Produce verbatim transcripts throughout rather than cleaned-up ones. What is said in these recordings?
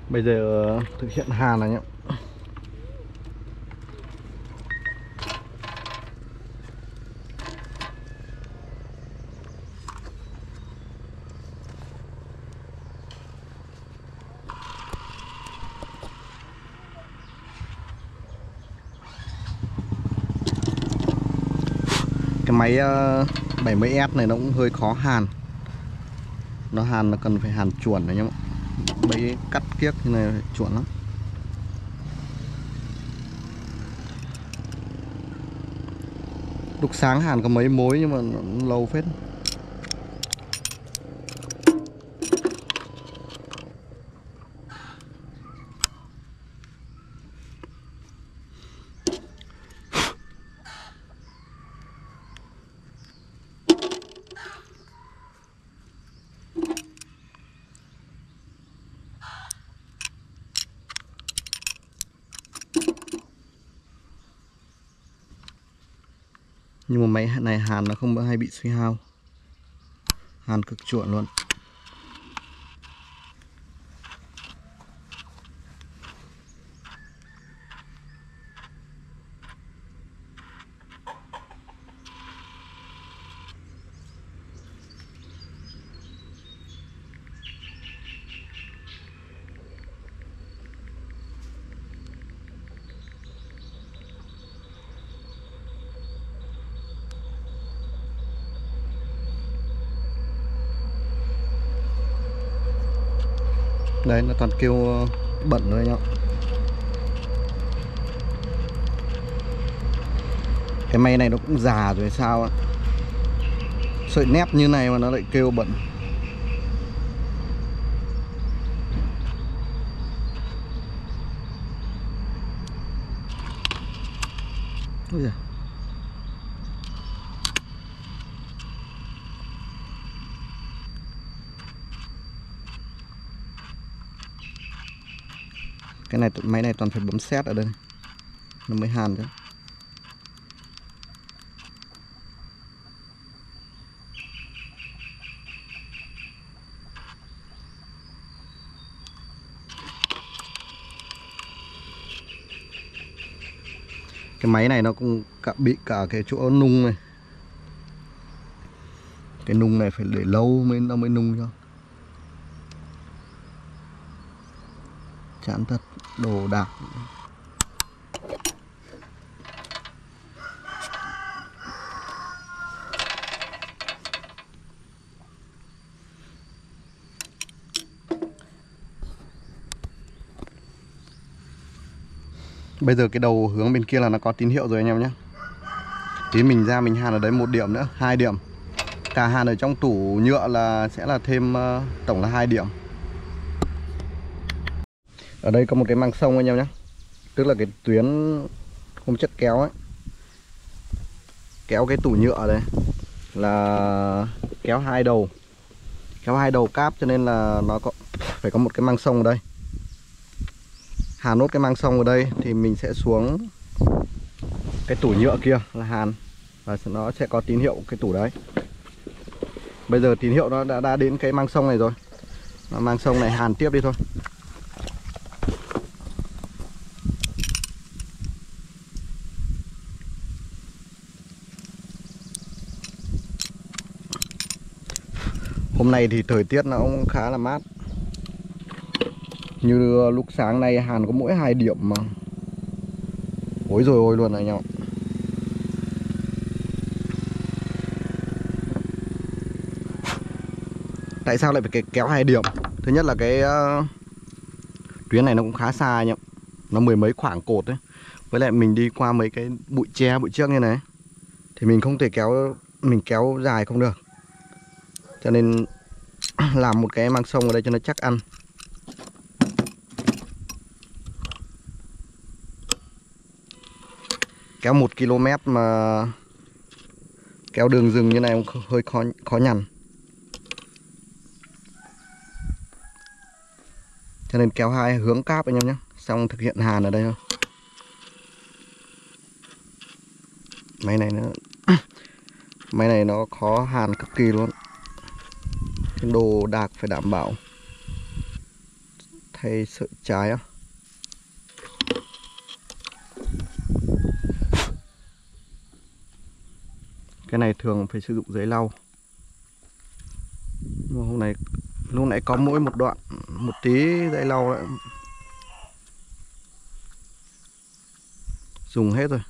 Bây giờ thực hiện hàn này nhé. Cái máy bảy mươi S này nó cũng hơi khó hàn. Nó hàn nó cần phải hàn chuẩn này nhá. Mấy cắt kiếc như này chuẩn lắm. Lúc sáng hàn có mấy mối nhưng mà nó lâu phết. Nhưng mà máy này hàn nó không hay bị suy hao. Hàn cực chuẩn luôn. Đấy, nó toàn kêu bẩn thôi nhá. Cái máy này nó cũng già rồi sao á. Sợi nép như này mà nó lại kêu bẩn. Ôi giời. Cái này máy này toàn phải bấm set ở đây nó mới hàn chứ. Cái máy này nó cũng cả bị cả cái chỗ nung này. Cái nung này phải để lâu mới nó mới nung cho. Chán thật, đồ đạc. Bây giờ cái đầu hướng bên kia là nó có tín hiệu rồi anh em nhé. Tí mình ra mình hàn ở đấy một điểm nữa, hai điểm. Cả hàn ở trong tủ nhựa là sẽ là thêm uh, tổng là hai điểm. Ở đây có một cái măng sông anh em nhé. Tức là cái tuyến hôm chất kéo ấy. Kéo cái tủ nhựa đấy là kéo hai đầu. Kéo hai đầu cáp cho nên là nó có phải có một cái măng sông ở đây. Hàn nốt cái măng sông ở đây thì mình sẽ xuống cái tủ nhựa kia là hàn. Và nó sẽ có tín hiệu cái tủ đấy. Bây giờ tín hiệu nó đã, đã đến cái măng sông này rồi. Măng sông này hàn tiếp đi thôi. Hôm nay thì thời tiết nó cũng khá là mát. Như lúc sáng nay hàn có mỗi hai điểm mà. Ối rồi ôi luôn này nhau. Tại sao lại phải kéo hai điểm? Thứ nhất là cái uh, tuyến này nó cũng khá xa nhỉ. Nó mười mấy khoảng cột đấy. Với lại mình đi qua mấy cái bụi tre, bụi trước như này thì mình không thể kéo, mình kéo dài không được. Cho nên làm một cái măng sông ở đây cho nó chắc ăn. Kéo một ki lô mét mà kéo đường rừng như này cũng hơi khó, khó nhằn. Cho nên kéo hai hướng cáp anh em nhé. Xong thực hiện hàn ở đây thôi. Máy này nó máy này nó khó hàn cực kỳ luôn. Cái đồ đạc phải đảm bảo hay sợi trái á. Cái này thường phải sử dụng giấy lau. Nhưng mà hôm nay lúc nãy có mỗi một đoạn, một tí giấy lau lại dùng hết rồi.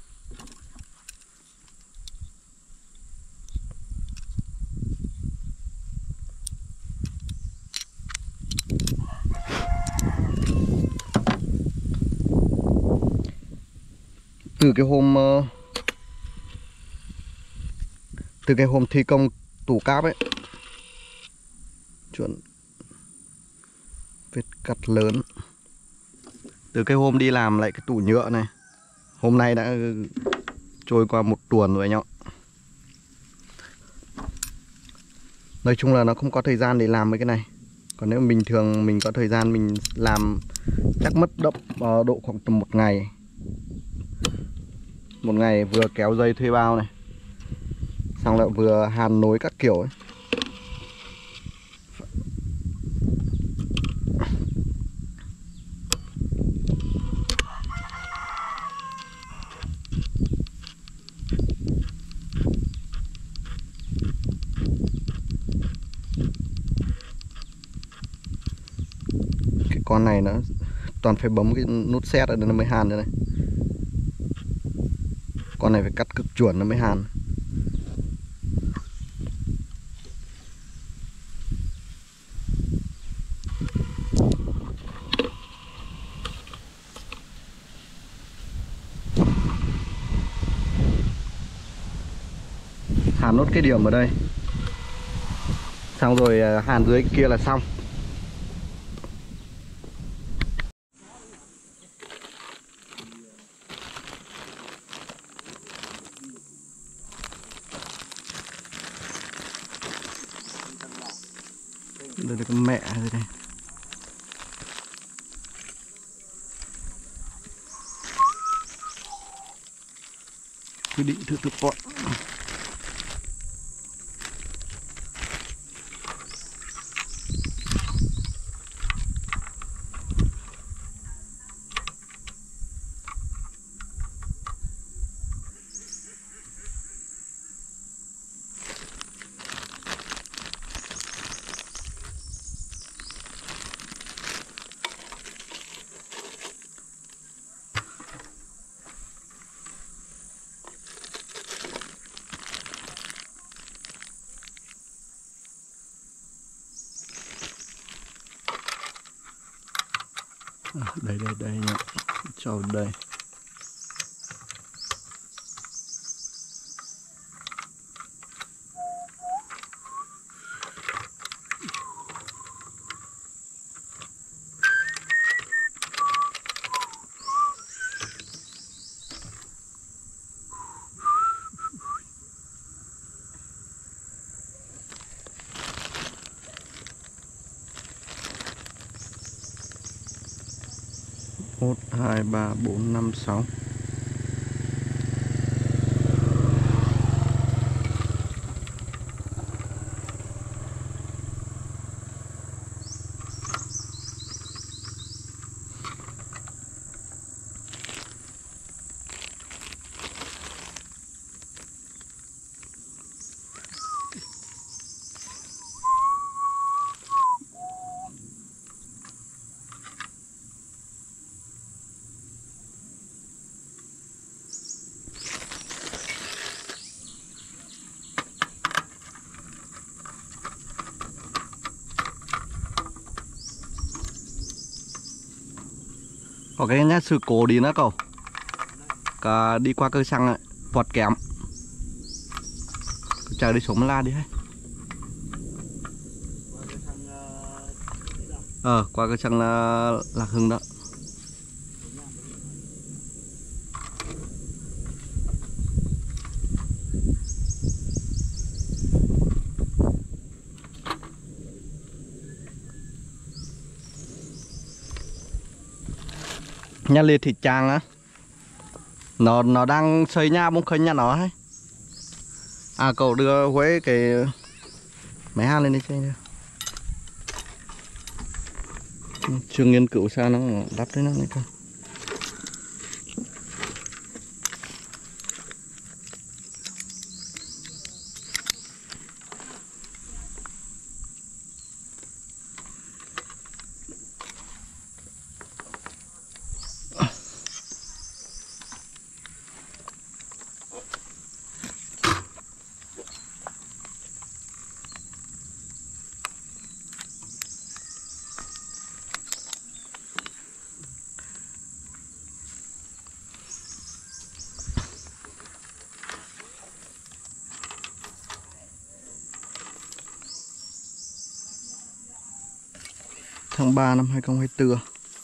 Từ cái hôm Từ cái hôm thi công tủ cáp ấy, chuẩn vết cắt lớn. Từ cái hôm đi làm lại cái tủ nhựa này, hôm nay đã trôi qua một tuần rồi anh ạ. Nói chung là nó không có thời gian để làm mấy cái này. Còn nếu mà bình thường mình có thời gian mình làm chắc mất đậm uh, độ khoảng tầm một ngày. Một ngày vừa kéo dây thuê bao này, xong lại vừa hàn nối các kiểu ấy. Cái con này nó toàn phải bấm cái nút set ở đây nó mới hàn đây này. Con này phải cắt cực chuẩn nó mới hàn. Hàn nốt cái điểm ở đây, xong rồi hàn dưới kia là xong. Đây là cái mẹ rồi đây. Quy định thực thực bọn. À, đây đây đây nhá, cho đây. Một, hai, ba, bốn, năm, sáu. Có cái nhát sự cố đi nữa cậu. Cả đi qua cây xăng ấy, vọt kém. Chờ đi xuống la đi hay. Ờ, qua cây xăng là Lạc Hưng đó. Nhà liệt thịt chàng á, nó nó đang xây nhà bông khơi nhà nó hay. À cậu đưa Huế cái máy hàn lên đi chơi nữa. Chưa nghiên cứu sao nó đắp thế nó này cơ. Tháng ba năm hai không hai tư.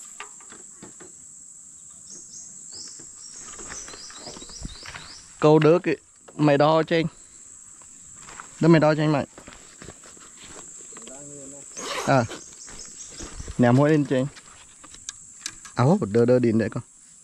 Câu đỡ cái mày đo cho anh. Đỡ mày đo cho anh mày. À. Ném mũi lên cho anh. Áo đơ đơ điện đấy con.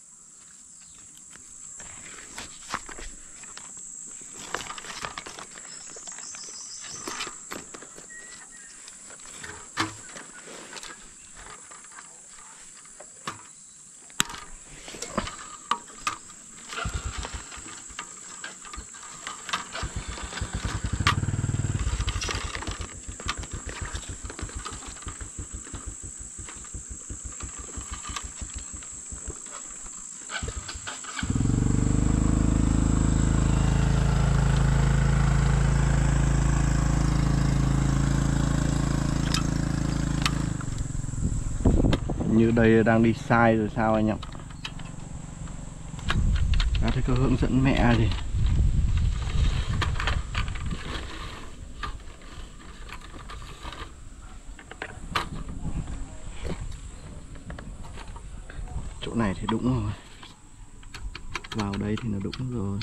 Như đây đang đi sai rồi sao anh ạ. À, thấy có hướng dẫn mẹ gì. Chỗ này thì đúng rồi. Vào đây thì nó đúng rồi.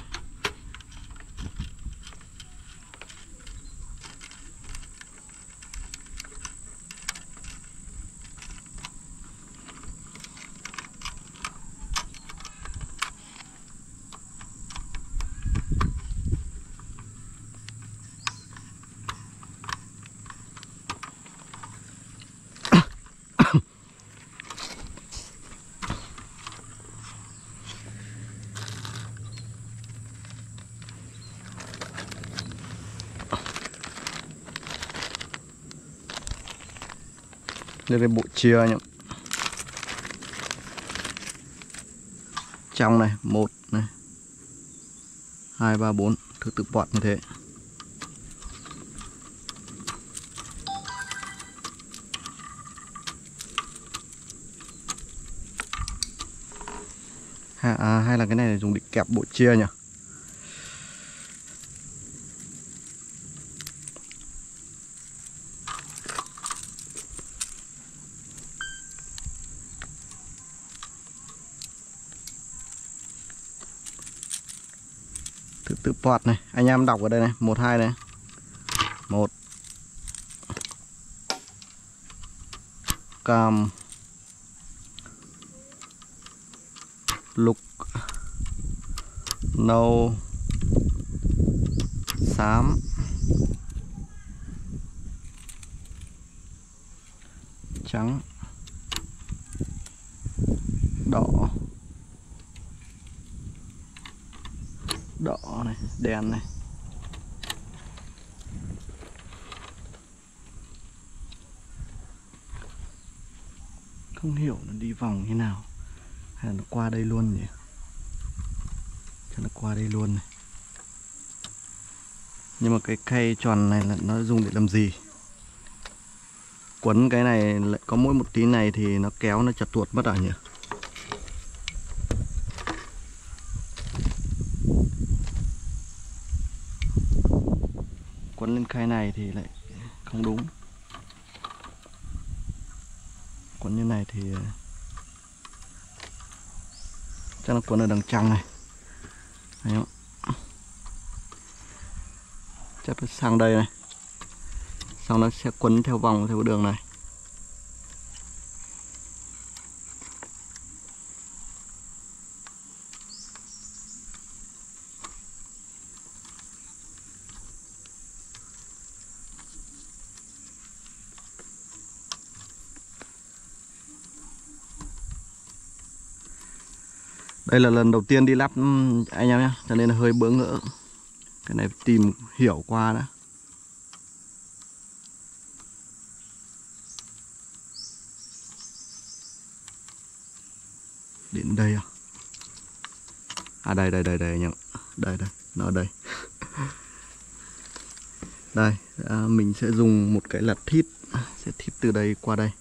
Đây là bộ chia nhá. Trong này, một này, hai, ba, bốn, thứ tự bọt như thế. Ha, à, hay là cái này dùng để kẹp bộ chia nhỉ? Thứ tự bọt này, anh em đọc ở đây này, một, hai này. Một. Cam. Lục. Nâu. Xám. Trắng. Đỏ. Đỏ này, đen này. Không hiểu nó đi vòng như nào. Hay là nó qua đây luôn nhỉ? Chắc nó qua đây luôn này. Nhưng mà cái khay tròn này là nó dùng để làm gì? Quấn cái này lại có mỗi một tí này thì nó kéo nó chặt tuột mất à nhỉ? Quấn lên khay này thì lại không đúng. Quấn như này thì chắc là quấn ở đằng trong này. Thấy không? Chắc nó sang đây này. Xong nó sẽ quấn theo vòng theo đường này. Đây là lần đầu tiên đi lắp anh em nhé, cho nên là hơi bỡ ngỡ. Cái này tìm hiểu qua đã. Đến đây à? À đây đây đây đây nhỉ. Đây đây, nó ở đây. Đây, à, mình sẽ dùng một cái lật thít, sẽ thít từ đây qua đây.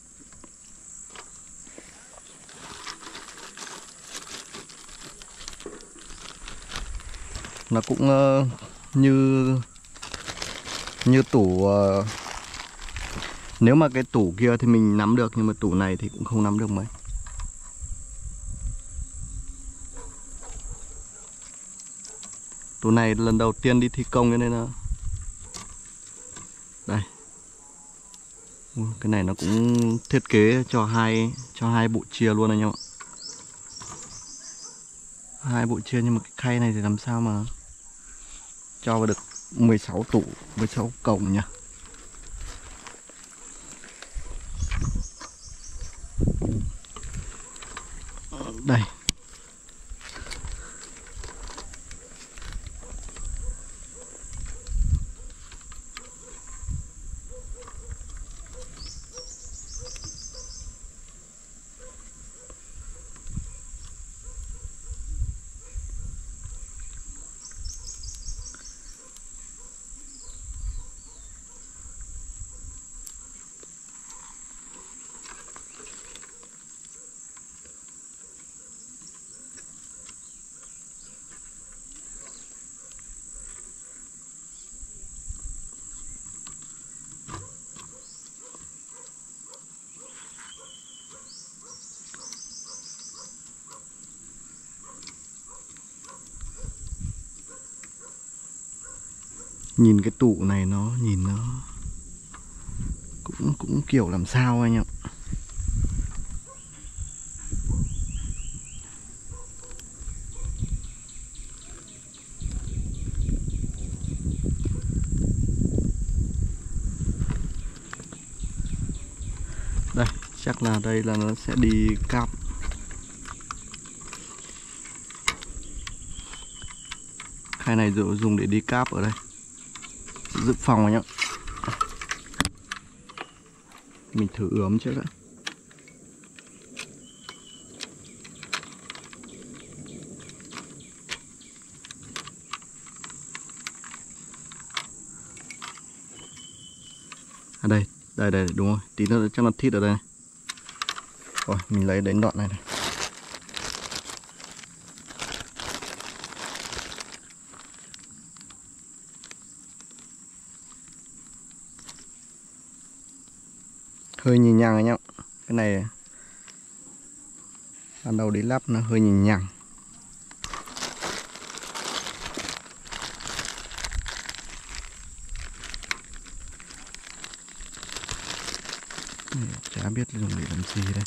Nó cũng uh, như như tủ uh, nếu mà cái tủ kia thì mình nắm được, nhưng mà tủ này thì cũng không nắm được mấy. Tủ này lần đầu tiên đi thi công cho nên là đây. Cái này nó cũng thiết kế cho hai cho hai bộ chia luôn anh em ạ. Hai bộ chia, nhưng mà cái khay này thì làm sao mà cho vào được mười sáu tủ, mười sáu cổng nhỉ. Đây. Nhìn cái tủ này nó nhìn nó cũng cũng kiểu làm sao anh ạ. Đây, chắc là đây là nó sẽ đi cáp. Khay này dùng để đi cáp ở đây, dự phòng anh ạ. Mình thử ướm trước đã. À đây, đây đây đúng rồi, tí nữa chắc nó thít ở đây. Rồi, mình lấy đến đoạn này này. Hơi nhì nhằng anh em. Cái này ban đầu đi lắp nó hơi nhì nhằng. Chả biết dùng để làm gì đây.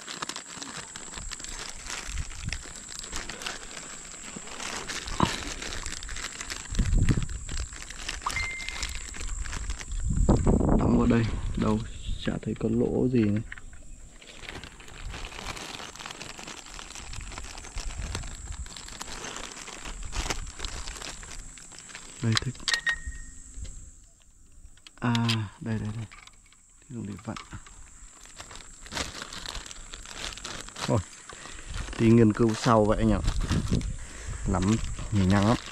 Đóng vào đây, đâu chả thấy có lỗ gì này. Đây thích. À đây đây đây, dùng để vặn. Thôi, tí nghiên cứu sau vậy nhỉ. Lắm nhì nhằng lắm.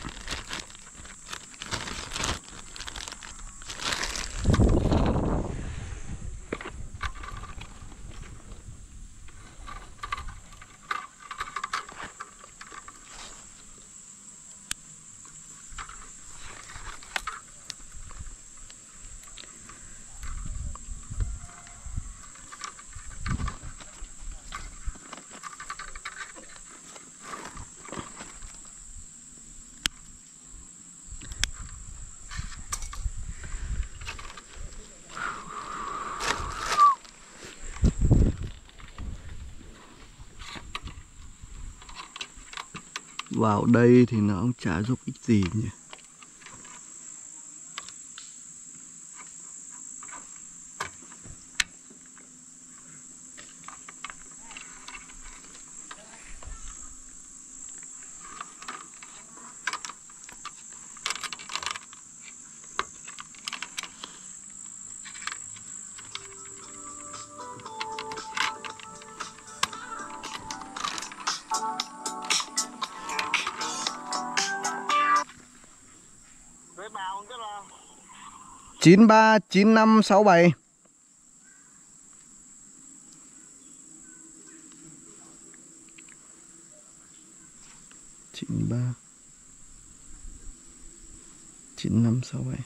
Vào đây thì nó cũng chả giúp ích gì nhỉ. chín ba chín năm sáu bảy. chín ba chín năm sáu bảy.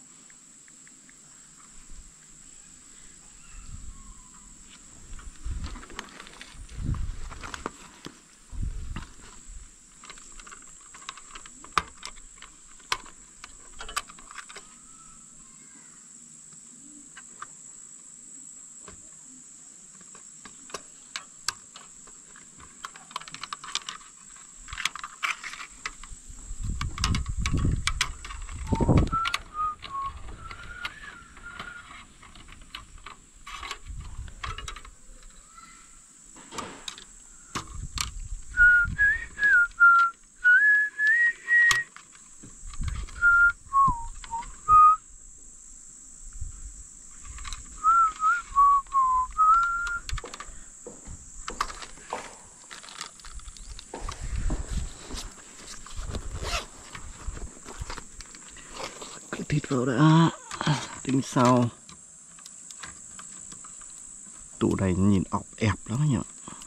Thịt vào đã, tính sau. Tủ này nhìn ọc ẹp lắm nhỉ.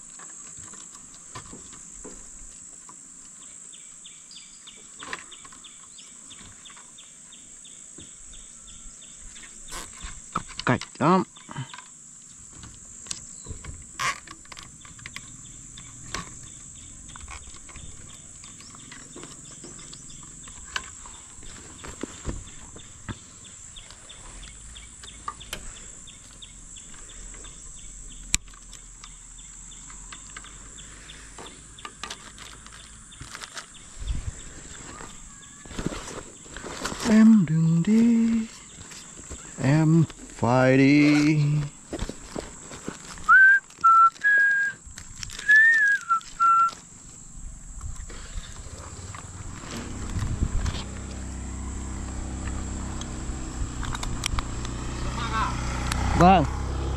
Cọc cạch lắm. Em đừng đi, em phải đi. Vâng.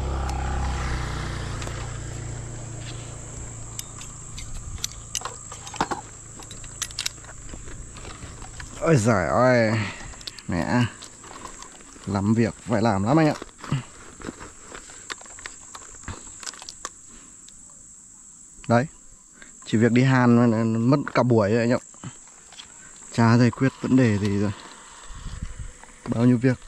Ôi giời ơi, mẹ, làm việc phải làm lắm anh ạ. Đấy, chỉ việc đi hàn mà mất cả buổi rồi anh ạ. Chả giải quyết vấn đề gì rồi. Bao nhiêu việc.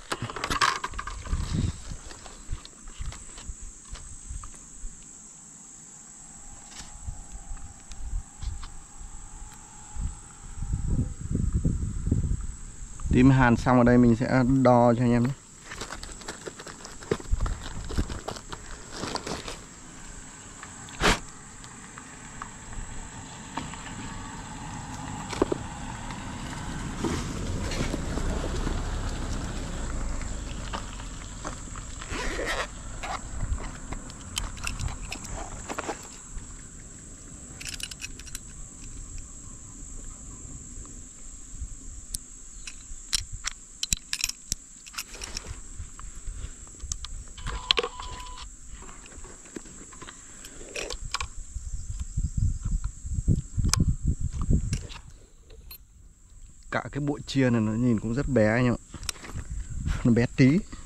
Tím hàn xong ở đây mình sẽ đo cho anh em nhé. Cả cái bộ chia này nó nhìn cũng rất bé anh ạ. Nó bé tí.